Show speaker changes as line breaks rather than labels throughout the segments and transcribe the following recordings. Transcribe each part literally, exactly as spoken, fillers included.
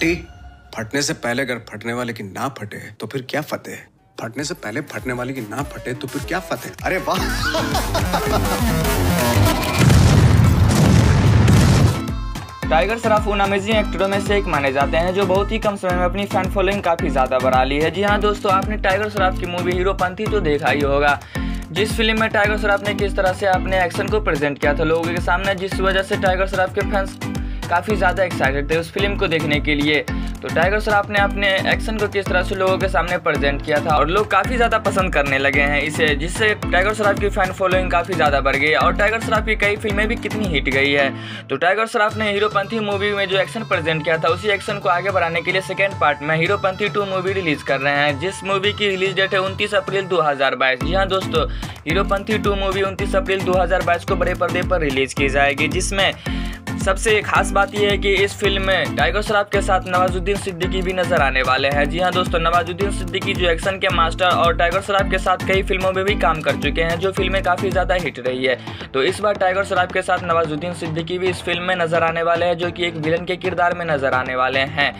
Aunty, फटने से पहले अगर फटने वाले की ना फटे तो फिर क्या फतेह? फटने से पहले फटने वाले की ना फटे तो फिर क्या फतेह? अरे वाह।
टाइगर श्रॉफ उन अमेजिंग एक्टरों में से एक माने जाते हैं जो बहुत ही कम समय में अपनी फैन फॉलोइंग काफी ज्यादा बढ़ा ली है। जी हाँ दोस्तों, आपने टाइगर श्रॉफ की मूवी हीरोपंती तो देखा ही होगा, जिस फिल्म में टाइगर श्रॉफ ने किस तरह से अपने एक्शन को प्रेजेंट किया था लोगों के सामने, जिस वजह से टाइगर श्रॉफ के फैंस काफ़ी ज़्यादा एक्साइटेड थे उस फिल्म को देखने के लिए। तो टाइगर श्रॉफ ने अपने एक्शन को किस तरह से लोगों के सामने प्रेजेंट किया था और लोग काफ़ी ज़्यादा पसंद करने लगे हैं इसे, जिससे टाइगर श्रॉफ की फैन फॉलोइंग काफ़ी ज़्यादा बढ़ गई और टाइगर श्रॉफ की कई फिल्में भी कितनी हिट गई है। तो टाइगर श्रॉफ ने हीरोपंती मूवी में जो एक्शन प्रेजेंट किया था उसी एक्शन को आगे बढ़ाने के लिए सेकेंड पार्ट में हीरोपंती टू मूवी रिलीज कर रहे हैं, जिस मूवी की रिलीज डेट है उनतीस अप्रैल दो हज़ार बाईस। जी हाँ दोस्तों, हीरोपंती टू मूवी उनतीस अप्रैल दो हज़ार बाईस को बड़े पर्दे पर रिलीज की जाएगी, जिसमें सबसे खास बात यह है कि इस फिल्म में टाइगर श्रॉफ के साथ नवाजुद्दीन सिद्दीकी भी नजर आने वाले हैं। जी हाँ दोस्तों, नवाजुद्दीन सिद्दीकी जो एक्शन के मास्टर और टाइगर श्रॉफ के साथ कई फिल्मों में भी काम कर चुके हैं, जो फिल्में काफ़ी ज़्यादा हिट रही है। तो इस बार टाइगर श्रॉफ के साथ नवाजुद्दीन सिद्दीकी भी इस फिल्म में नजर आने वाले हैं, जो कि एक विलन के किरदार में नजर आने वाले हैं।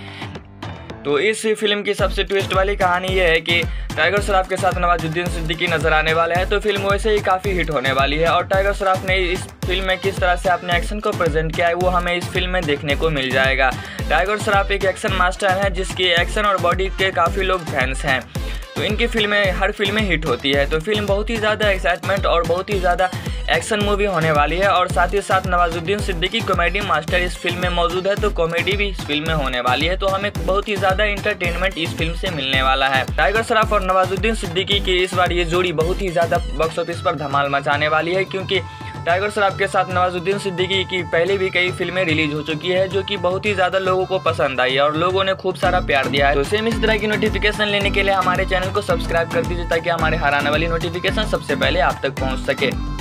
तो इस फिल्म की सबसे ट्विस्ट वाली कहानी यह है कि टाइगर श्रॉफ के साथ नवाजुद्दीन सिद्दीकी नजर आने वाले हैं, तो फिल्म वैसे ही काफ़ी हिट होने वाली है और टाइगर श्रॉफ ने इस फिल्म में किस तरह से अपने एक्शन को प्रेजेंट किया है वो हमें इस फिल्म में देखने को मिल जाएगा। टाइगर श्रॉफ एक एक्शन मास्टर है जिसकी एक्शन और बॉडी के काफ़ी लोग फैंस हैं, तो इनकी फिल्में हर फिल्में हिट होती है। तो फिल्म बहुत ही ज़्यादा एक्साइटमेंट और बहुत ही ज़्यादा एक्शन मूवी होने वाली है और साथ ही साथ नवाजुद्दीन सिद्दीकी कॉमेडी मास्टर इस फिल्म में मौजूद है, तो कॉमेडी भी इस फिल्म में होने वाली है। तो हमें बहुत ही ज़्यादा इंटरटेनमेंट इस फिल्म से मिलने वाला है। टाइगर श्रॉफ और नवाजुद्दीन सिद्दीकी की इस बार ये जोड़ी बहुत ही ज़्यादा बॉक्स ऑफिस पर धमाल मचाने वाली है, क्योंकि टाइगर श्रॉफ के साथ नवाजुद्दीन सिद्दीकी की पहले भी कई फिल्में रिलीज हो चुकी है जो कि बहुत ही ज़्यादा लोगों को पसंद आई है और लोगों ने खूब सारा प्यार दिया है। तो सेम इस तरह की नोटिफिकेशन लेने के लिए हमारे चैनल को सब्सक्राइब कर दीजिए ताकि हमारे हर आने वाली नोटिफिकेशन सबसे पहले आप तक पहुँच सके।